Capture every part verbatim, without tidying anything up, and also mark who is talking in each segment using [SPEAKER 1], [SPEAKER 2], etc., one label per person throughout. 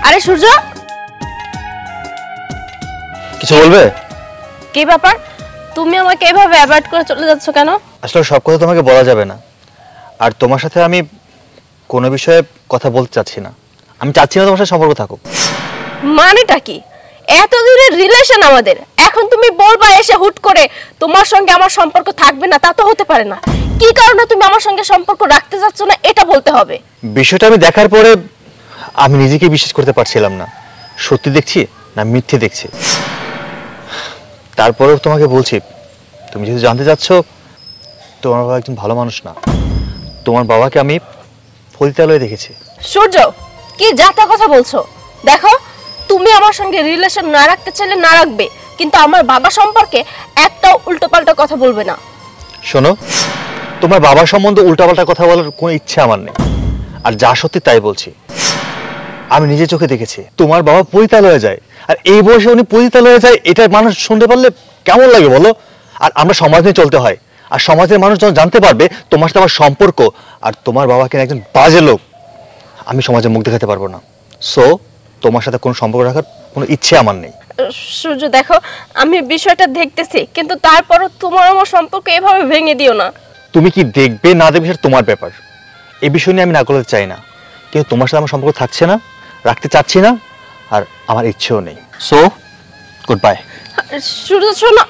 [SPEAKER 1] আরে সূর্য,
[SPEAKER 2] কিছু বলবে?
[SPEAKER 1] কি ব্যাপার? তুমি আমাকে এভাবে অ্যাভয়েড করে চলে যাচ্ছ কেন?
[SPEAKER 2] আসলে সব কথা তোমাকে বলা যাবে না, আর তোমার সাথে আমি কোনো বিষয়ে কথা বলতে চাচ্ছি না। আমি চাচ্ছি না তোমার সাথে সম্পর্ক থাকুক।
[SPEAKER 1] মানেটা কি? এতদিনের রিলেশন আমাদের, এখন তুমি বলবা এসে হুট করে তোমার সঙ্গে আমার সম্পর্ক থাকবে না? তা তো হতে পারে না। কি কারণে তুমি আমার সঙ্গে সম্পর্ক রাখতে চাচ্ছ না এটা বলতে হবে।
[SPEAKER 2] বিষয়টা আমি দেখার পরে আমি নিজেকে বিশ্বাস করতে পারছিলাম না, সত্যি দেখছি না মিথ্যে দেখছি। তারপরেও তোমাকে বলছি, তুমি যেহেতু জানতে চাচ্ছ, তোমার বাবা একজন ভালো মানুষ না। তোমার বাবাকে আমি পতিতালয়ে দেখেছি।
[SPEAKER 1] সূর্য, কি যাতা কথা বলছো? দেখো, তুমি আমার সঙ্গে রিলেশন না রাখতে চাইলে না রাখবে, কিন্তু আমার বাবা সম্পর্কে একটাও উল্টোপাল্টা কথা বলবে না।
[SPEAKER 2] শোনো, তোমার বাবার সম্বন্ধে উল্টাপাল্টা কথা বলার কোনো ইচ্ছে আমার নেই, আর যা সত্যি তাই বলছি। আমি নিজে চোখে দেখেছি তোমার বাবা পতিতালয়ে যায়, আর এই বয়সে উনি পতিতালয়ে যায়, এটা মানুষ শুনতে পারলে কেমন লাগে বলো? আর আমরা সমাজ নিয়ে চলতে হয়, আর সমাজের মানুষ যখন জানতে পারবে তোমার সাথে আমার সম্পর্ক, আর তোমার বাবাকে একজন বাজে লোক, আমি সমাজে মুখ দেখাতে পারবো না। সো তোমার সাথে কোনো সম্পর্ক রাখার কোনো ইচ্ছে আমার নেই।
[SPEAKER 1] সূর্য দেখো, আমি বিষয়টা দেখতেছি, কিন্তু তারপরও তোমার আমার সম্পর্ক এভাবে ভেঙে দিও না।
[SPEAKER 2] তুমি কি দেখবে না দেখবে সেটা তোমার ব্যাপার, এই বিষয় নিয়ে আমি না করতে চাই না, কিন্তু তোমার সাথে আমার সম্পর্ক থাকছে না, রাখতে চাচ্ছি না, আর আমার ইচ্ছেও নেই। So good bye.
[SPEAKER 1] সূর্য শোনো,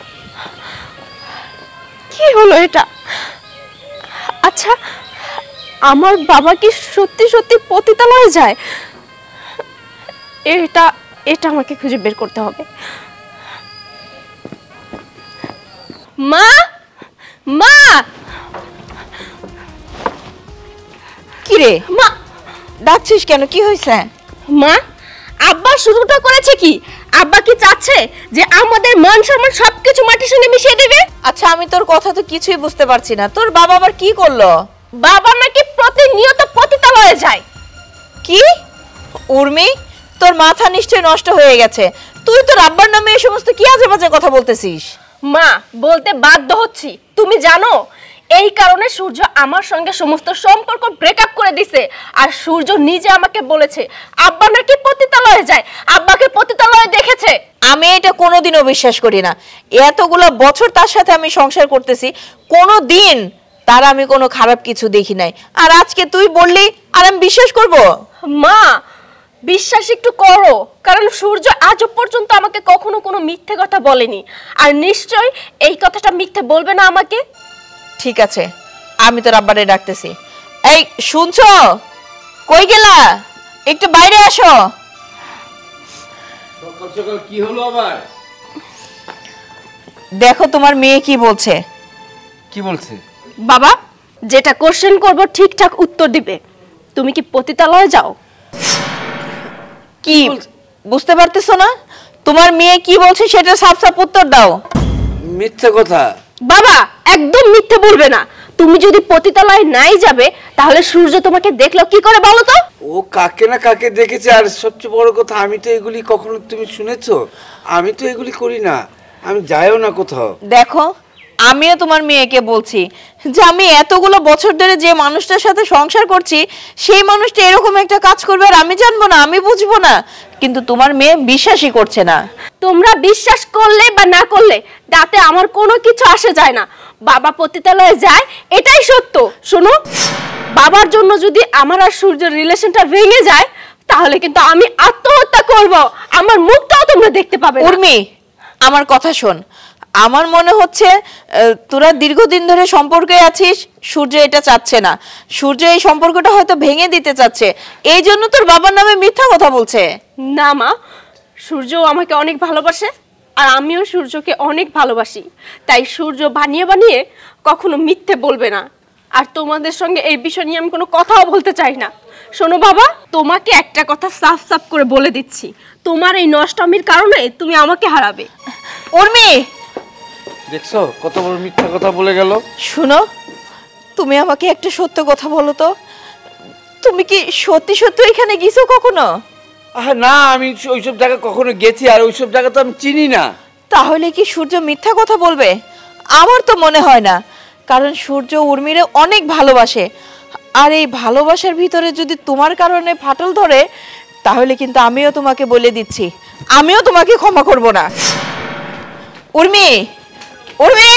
[SPEAKER 1] কি হলো এটা? আচ্ছা, আমার বাবা কি সত্যি সত্যি পতিতালয়ে যায়? এটা এটা আমাকে খুঁজে বের করতে হবে। মা, মা,
[SPEAKER 3] কি রে
[SPEAKER 1] মা,
[SPEAKER 3] ডাকছিস কেন? কি হয়েছে?
[SPEAKER 1] মা, আব্বা শুরুটা করেছে কি? আব্বা কি চাচ্ছে যে আমাদের মান সম্মান সবকিছু মাটির সঙ্গে মিশিয়ে দেবে?
[SPEAKER 3] আচ্ছা, আমি তোর কথা তো কিছুই বুঝতে পারছি না। তোর বাবা আবার কি করলো?
[SPEAKER 1] বাবা নাকি প্রতিনিয়ত পতিতালয়ে যায়।
[SPEAKER 3] কি? উর্মি, তোর মাথা নিশ্চয়ই নষ্ট হয়ে গেছে। তুই তোর আব্বার নামে এই সমস্ত কি আজে বাজে কথা বলতেছিস?
[SPEAKER 1] মা, বলতে বাধ্য হচ্ছি। তুমি জানো এই কারণে সূর্য আমার সঙ্গে সমস্ত সম্পর্ক ব্রেকআপ করে দিছে, আর সূর্য নিজে আমাকে বলেছে আব্বা নাকি পতিতালয়ে যায়, আব্বাকে পতিতালয়ে দেখেছে।
[SPEAKER 3] আমি এটা কোনোদিনও বিশ্বাস করি না। এতগুলো বছর তার সাথে আমি সংসার করতেছি, কোনো দিন তার আমি কোনো খারাপ কিছু দেখি নাই, আর আজকে তুই বললি আর আমি বিশ্বাস করব?
[SPEAKER 1] মা, বিশ্বাস একটু করো, কারণ সূর্য আজও পর্যন্ত আমাকে কখনো কোনো মিথ্যে কথা বলেনি, আর নিশ্চয় এই কথাটা মিথ্যে বলবে না আমাকে।
[SPEAKER 3] ঠিক আছে, আমি তোর আব্বারে ডাকতেছি। এই শুনছো? কই গেলা? একটু বাইরে আসো।
[SPEAKER 4] সকাল সকাল কি হলো আবার?
[SPEAKER 3] দেখো তোমার মেয়ে কি বলছে।
[SPEAKER 4] কি বলছে?
[SPEAKER 1] বাবা, যেটা কোশ্চেন করব ঠিকঠাক উত্তর দিবে। তুমি কি পতিতালয়ে যাও?
[SPEAKER 3] কি বুঝতে পারতেছো না? তোমার মেয়ে কি বলছে সেটা সাফ সাফ উত্তর দাও।
[SPEAKER 4] মিথ্যা কথা।
[SPEAKER 1] বাবা, একদম মিথ্যে বলবে না। তুমি যদি পতিতালয়ে নাই যাবে, তাহলে সূর্য তোমাকে দেখলো কি করে বলো তো?
[SPEAKER 4] ও কাকে না কাকে দেখেছে, আর সবচেয়ে বড় কথা আমি তো এগুলি কখনো, তুমি শুনেছো? আমি তো এগুলি করি না, আমি যাইও না কোথাও।
[SPEAKER 3] দেখো, আমিও তোমার মেয়েকে বলছি যে আমি এতগুলো বছর ধরে যে মানুষটার সাথে সংসার করছি, সেই মানুষটা এরকম একটা কাজ করবে আর আমি জানবো না, আমি বুঝবো না, কিন্তু তোমার মেয়ে বিশ্বাসই করছে না।
[SPEAKER 1] তোমরা বিশ্বাস করলে বা না করলে তাতে আমার কোনো কিছু আসে যায় না। বাবা পতিতালয়ে যায়, এটাই সত্য। শোনো, বাবার জন্য যদি আমার আর সূর্যের রিলেশনটা ভেঙে যায়, তাহলে কিন্তু আমি আত্মহত্যা করব। আমার মুখটাও তোমরা দেখতে পাবে না।
[SPEAKER 3] উর্মি, আমার কথা শোন। আমার মনে হচ্ছে তোরা দীর্ঘদিন ধরে সম্পর্কে আছিস, সূর্য এটা চাচ্ছে না। সূর্য এই সম্পর্কটা হয়তো ভেঙে দিতে চাচ্ছে, এই জন্য তোর বাবার নামে মিথ্যা কথা বলছে।
[SPEAKER 1] না মা, সূর্য আমাকে অনেক ভালোবাসে, আর আমিও সূর্যকে অনেক ভালোবাসি। তাই সূর্য বানিয়ে বানিয়ে কখনো মিথ্যে বলবে না। আর তোমাদের সঙ্গে এই বিষয় নিয়ে আমি কোনো কথাও বলতে চাই না। শোনো বাবা, তোমাকে একটা কথা সাফ সাফ করে বলে দিচ্ছি, তোমার এই নষ্টামির কারণে তুমি আমাকে হারাবে।
[SPEAKER 3] উর্মি,
[SPEAKER 4] দেখছো কত বড় মিথ্যা কথা বলে গেল।
[SPEAKER 3] শুনো, তুমি আমাকে একটা সত্য কথা বলো তো, তুমি কি সত্যি সত্যি এখানে গেছো কখনো?
[SPEAKER 4] আহ না, আমি ওইসব জায়গা কখনো গেছি, আর ওইসব জায়গা তো আমি চিনি না।
[SPEAKER 3] তাহলে কি সূর্য মিথ্যা কথা বলবে? আমার তো মনে হয় না, কারণ সূর্য উর্মিরে অনেক ভালোবাসে, আর এই ভালোবাসার ভিতরে যদি তোমার কারণে ফাটল ধরে, তাহলে কিন্তু আমিও তোমাকে বলে দিচ্ছি, আমিও তোমাকে ক্ষমা করব না। উর্মি, উর্মি,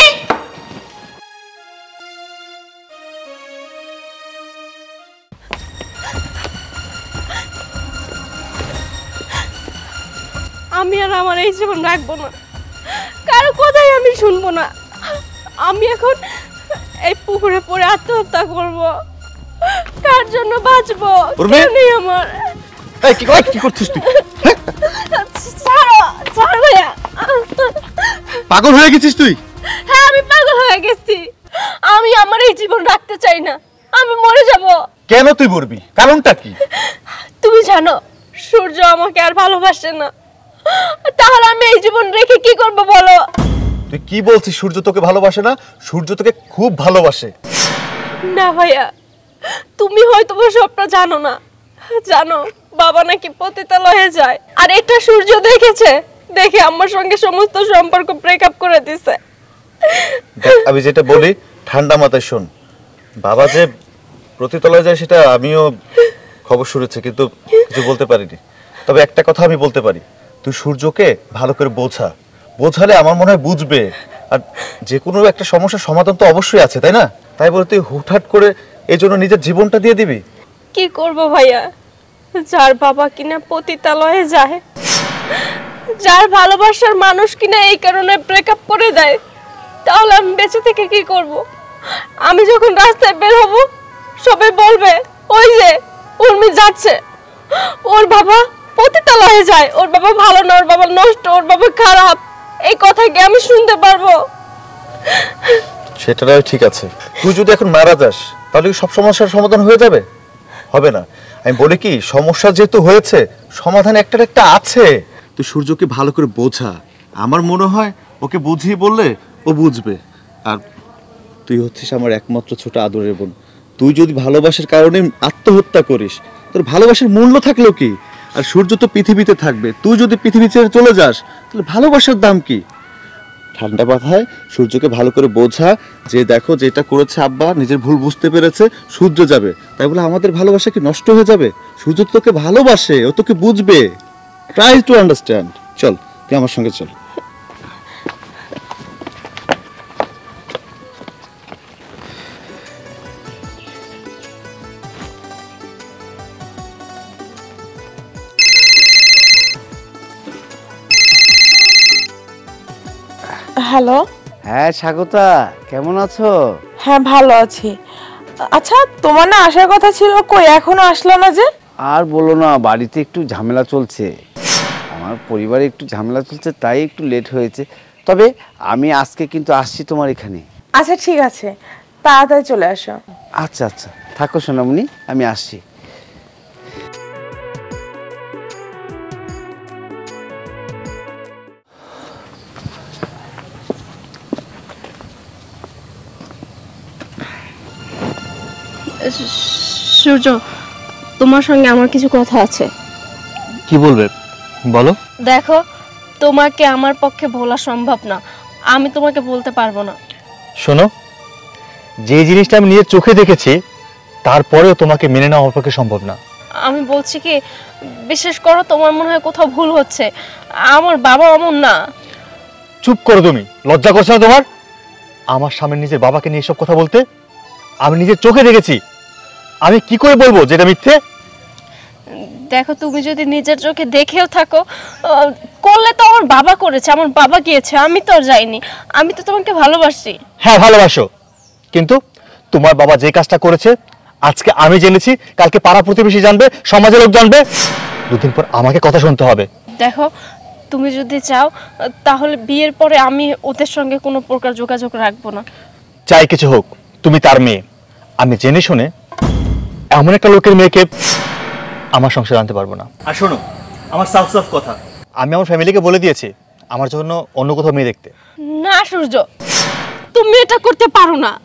[SPEAKER 1] আমি আর আমার এই জীবন রাখবো না, কারো কথাই আমি শুনবো না। আমি এখন এই পুকুরে পড়ে আত্মহত্যা করব। কার জন্য বাঁচবো?
[SPEAKER 2] উর্মি!
[SPEAKER 1] কেউ নেই আমার।
[SPEAKER 2] এই কি কর- কি করছিস তুই?
[SPEAKER 1] ছাড়ো, ছাড়ো ভাইয়া।
[SPEAKER 2] পাগল হয়ে গেছিস তুই?
[SPEAKER 1] হ্যাঁ, আমি পাগল হয়ে গেছি। আমি আমার এই জীবন রাখতে চাই না, আমি মরে যাব।
[SPEAKER 2] কেন তুই মরবি? কারণটা কি?
[SPEAKER 1] তুমি জানো সূর্য আমাকে আর ভালোবাসে না, তাহলে আমি এই জীবন রেখে কি করব বলো?
[SPEAKER 2] তুই কি বলছিস? সূর্য তোকে ভালোবাসে না? সূর্য তোকে খুব ভালোবাসে।
[SPEAKER 1] না ভাইয়া, তুমি হয়তো সবটা জানো না। জানো বাবা নাকি পতিতালয়ে যায়, আর এটা সূর্য দেখেছে, দেখে আমার সঙ্গে সমস্ত সম্পর্ক ব্রেকআপ করে দিছে।
[SPEAKER 2] দেখ, আমি যেটা বলি ঠান্ডা মাথায় শোন। বাবা যে প্রতিতলায় যায় সেটা আমিও খবর শুনেছি, কিন্তু কিছু বলতে পারিনি। তবে একটা কথা আমি বলতে পারি, তুই সূর্যকে ভালো করে বোঝা, বোঝালে আমার মনে হয় বুঝবে। আর যে কোনো একটা সমস্যার সমাধান তো অবশ্যই আছে, তাই না? তাই বলে তুই হুটহাট করে এই জন্য নিজের জীবনটা দিয়ে দিবি?
[SPEAKER 1] কি করব ভাইয়া, যার বাবা কিনা পতিতালয়ে যায়, যার ভালোবাসার মানুষ কিনা এই কারণে ব্রেকআপ করে দেয়, তাহলে আমি বেঁচে থেকে কি করব? আমি যখন রাস্তায় বের হব সবাই বলবে ওই যে উর্মি যাচ্ছে, ওর বাবা পতিতালয়ে যায়, ওর বাবা ভালো না, ওর বাবা নষ্ট, ওর বাবা খারাপ। এই কথা কি আমি শুনতে পারবো?
[SPEAKER 2] সেটা ঠিক আছে, তুই যদি এখন মারা যাস তাহলে কি সব সমস্যার সমাধান হয়ে যাবে? হবে না। আমি বলি কি, সমস্যা যেহেতু হয়েছে, সমাধান একটার একটা আছে। তুই সূর্যকে ভালো করে বোঝা, আমার মনে হয় ওকে বুঝিয়ে বললে ও বুঝবে। আর তুই হচ্ছিস আমার একমাত্র ছোট আদরের বোন, তুই যদি ভালোবাসার কারণে আত্মহত্যা করিস, তোর ভালোবাসার মূল্য থাকলো কি? আর সূর্য তো পৃথিবীতে থাকবে, তুই যদি পৃথিবী ছেড়ে চলে যাস তাহলে ভালোবাসার দাম কি? ঠান্ডা মাথায় সূর্যকে ভালো করে বোঝা যে দেখো যেটা করেছে আব্বা, নিজের ভুল বুঝতে পেরেছে, সূর্য যাবে, তাই বলে আমাদের ভালোবাসা কি নষ্ট হয়ে যাবে? সূর্য তো তোকে ভালোবাসে, ও তোকে বুঝবে। Try to understand. চল তুই আমার সঙ্গে চল।
[SPEAKER 3] হ্যালো।
[SPEAKER 5] হ্যাঁ স্বাগতা, কেমন আছো?
[SPEAKER 3] হ্যাঁ ভালো আছি। আচ্ছা, তোমার না আসার কথা ছিল, কই এখনো আসলো না যে?
[SPEAKER 5] আর বলো না, বাড়িতে একটু ঝামেলা চলছে, আমার পরিবারে একটু ঝামেলা চলছে, তাই একটু লেট হয়েছে। তবে আমি আজকে কিন্তু আসছি তোমার এখানে।
[SPEAKER 3] আচ্ছা ঠিক আছে, তাড়াতাড়ি চলে আসো।
[SPEAKER 5] আচ্ছা আচ্ছা, থাকো সোনামণি, আমি আসছি।
[SPEAKER 1] সূর্য, তোমার সঙ্গে আমার কিছু কথা আছে।
[SPEAKER 2] কি বলবে বলো?
[SPEAKER 1] দেখো, তোমাকে আমার পক্ষে বলা সম্ভব না, আমি তোমাকে বলতে পারবো না।
[SPEAKER 2] শোনো, যে জিনিসটা আমি নিজের চোখে দেখেছি তারপরেও তোমাকে মেনে নেওয়া আমার পক্ষে সম্ভব না।
[SPEAKER 1] আমি বলছি কি, বিশেষ করো তোমার মনে হয় কোথাও ভুল হচ্ছে, আমার বাবা অমন না।
[SPEAKER 2] চুপ করো তুমি, লজ্জা করছে না তোমার? আমার সামনে নিজের বাবাকে নিয়ে এসব কথা বলতে? আমি নিজের চোখে দেখেছি, আমি কি করে বলবো যেটা মিথ্যে?
[SPEAKER 1] দেখো, তুমি যদি নিজের চোখে দেখেও থাকো, করলে তো আমার বাবা করেছে, আমার বাবা গিয়েছে, আমি তো আর যাইনি। আমি তো তোমাকে ভালোবাসি।
[SPEAKER 2] হ্যাঁ ভালোবাসো, কিন্তু তোমার বাবা যে কাজটা করেছে আজকে আমি জেনেছি, কালকে পাড়া প্রতিবেশী জানবে, সমাজের লোক জানবে, দুদিন পর আমাকে কথা শুনতে হবে।
[SPEAKER 1] দেখো, তুমি যদি চাও তাহলে বিয়ের পরে আমি ওদের সঙ্গে কোনো প্রকার যোগাযোগ রাখবো না।
[SPEAKER 2] চাই কিছু হোক, তুমি তার মেয়ে। আমি জেনে শুনে এমন একটা লোকের মেয়েকে আমার সংসার আনতে পারবো না। আর শোনো, আমার সাফ সাফ কথা, আমি আমার ফ্যামিলিকে বলে দিয়েছি আমার জন্য অন্য কোথাও মেয়ে দেখতে।
[SPEAKER 1] না সূর্য, তুমি এটা করতে পারো না।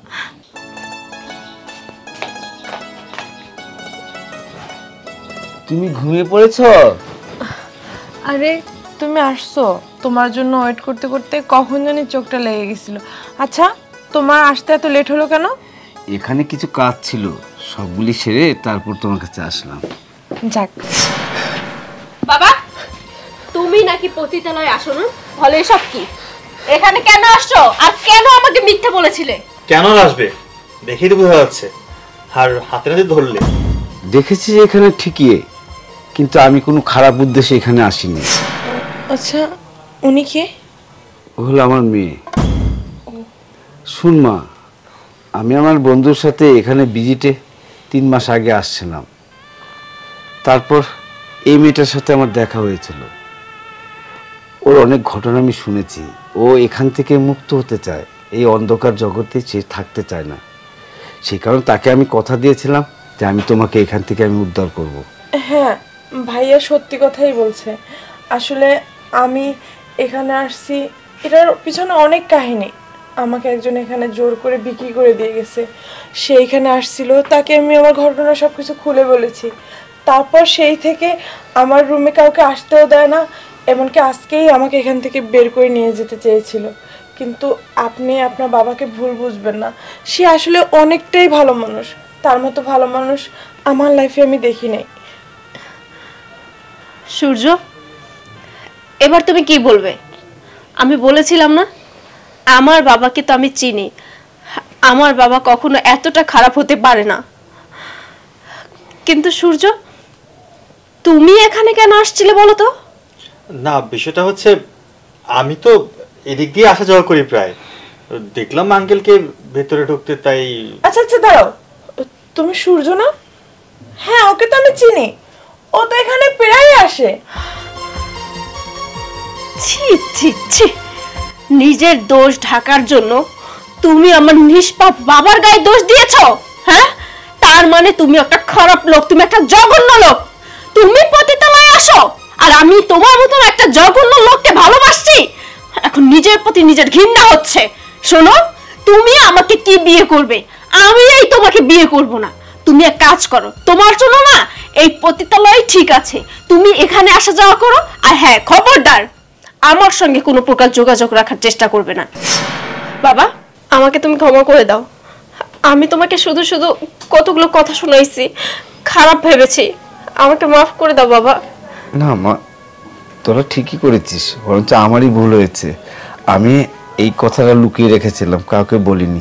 [SPEAKER 5] তুমি ঘুমিয়ে পড়েছো?
[SPEAKER 6] আরে তুমি আসছো, তোমার জন্য ওয়েট করতে করতে কখন জানি চোখটা লেগে গেছিল। আচ্ছা, তোমার আসতে এত লেট হলো কেন?
[SPEAKER 5] এখানে কিছু কাজ ছিল, সবগুলি সেরে তারপর তোমার কাছে আসলাম।
[SPEAKER 6] যাক,
[SPEAKER 1] বাবা, তুমি নাকি পতিতালয়ে আসো না? বলে এসব কি? এখানে কেন আসছো আর কেন আমাকে মিথ্যা বলেছিলে?
[SPEAKER 2] কেন আসবে দেখেই তো বোঝা যাচ্ছে, আর হাতে নাতে ধরলে।
[SPEAKER 5] দেখেছি যে এখানে ঠিকই, কিন্তু আমি কোনো খারাপ উদ্দেশ্যে এখানে আসিনি।
[SPEAKER 6] আচ্ছা, উনি কে?
[SPEAKER 5] ও হলো আমার মেয়ে। শুন মা, আমি আমার বন্ধুর সাথে এখানে ভিজিটে তিন মাস আগে আসছিলাম। তারপর এই মেয়েটার সাথে আমার দেখা হয়েছিল। ওর অনেক ঘটনা আমি শুনেছি। ও এখান থেকে মুক্ত হতে চায়, এই অন্ধকার জগতে সে থাকতে চায় না। সেই কারণে তাকে আমি কথা দিয়েছিলাম যে আমি তোমাকে এখান থেকে আমি উদ্ধার করব।
[SPEAKER 6] হ্যাঁ, ভাইয়া সত্যি কথাই বলছে। আসলে আমি এখানে আসছি, এটার পিছনে অনেক কাহিনী। আমাকে একজন এখানে জোর করে বিক্রি করে দিয়ে গেছে। সে এখানে আসছিল, তাকে আমি আমার ঘটনা সব কিছু খুলে বলেছি। তারপর সেই থেকে আমার রুমে কাউকে আসতেও দেয় না, এমনকি আজকেই আমাকে এখান থেকে বের করে নিয়ে যেতে চেয়েছিল। কিন্তু আপনি আপনার বাবাকে ভুল বুঝবেন না, সে আসলে অনেকটাই ভালো মানুষ। তার মতো ভালো মানুষ আমার লাইফে আমি দেখি নাই।
[SPEAKER 1] সূর্য, এবার তুমি কি বলবে? আমি বলেছিলাম না, আমার বাবাকে তো আমি চিনি। আমার বাবা কখনো এতটা খারাপ হতে পারে না। কিন্তু সূর্য, তুমি এখানে কেন আসছিলে বলো তো?
[SPEAKER 2] না, বিষয়টা হচ্ছে আমি তো এদিক দিয়ে আসা যাওয়া করি প্রায়, দেখলাম আঙ্কেলকে ভেতরে ঢুকতে, তাই।
[SPEAKER 6] আচ্ছা আচ্ছা দাঁড়াও, তুমি সূর্য না? হ্যাঁ, ওকে তো আমি চিনি, ও তো এখানে প্রায় আসে।
[SPEAKER 1] ছি ছি ছি, নিজের দোষ ঢাকার জন্য তুমি আমার নিষ্পাপ বাবার গায়ে দোষ দিয়েছো। হ্যাঁ, তার মানে তুমি একটা খারাপ লোক, তুমি একটা জঘন্য লোক। তুমি পতিতালয়ে আসো আর আমি তোমার মতন একটা জঘন্য লোককে ভালোবাসছি। এখন নিজের প্রতি নিজের ঘৃণা হচ্ছে। শোনো, তুমি আমাকে কি বিয়ে করবে? আমি এই তোমাকে বিয়ে করব না। তুমি এক কাজ করো, তোমার জন্য না এই পতিতালয় ঠিক আছে, তুমি এখানে আসা যাওয়া করো। আর হ্যাঁ, খবরদার আমার সঙ্গে কোনো প্রকার যোগাযোগ রাখার চেষ্টা করবে না। বাবা, আমাকে তুমি ক্ষমা করে দাও। আমি তোমাকে শুধু শুধু কতগুলো কথা শোনাইছি, খারাপ ভেবেছি। আমাকে মাফ করে দাও বাবা।
[SPEAKER 5] না মা, তোরা ঠিকই করেছিস, বরঞ্চ আমারই ভুল হয়েছে। আমি এই কথাটা লুকিয়ে রেখেছিলাম, কাউকে বলিনি।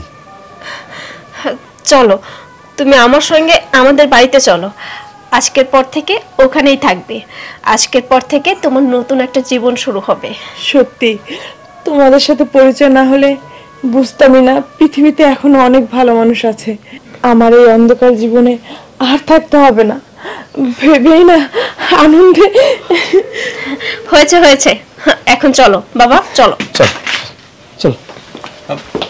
[SPEAKER 1] চলো, তুমি আমার সঙ্গে আমাদের বাড়িতে চলো। আজকের পর থেকে ওখানেই থাকবে। আজকের পর থেকে তোমার নতুন একটা জীবন শুরু হবে।
[SPEAKER 6] সত্যি, তোমাদের সাথে পরিচয় না হলে বুঝতামই না পৃথিবীতে এখনো অনেক ভালো মানুষ আছে। আমার এই অন্ধকার জীবনে আর থাকতে হবে না, ভেবেই না আনন্দে।
[SPEAKER 1] হয়েছে হয়েছে, এখন চলো বাবা, চলো
[SPEAKER 5] চল চল।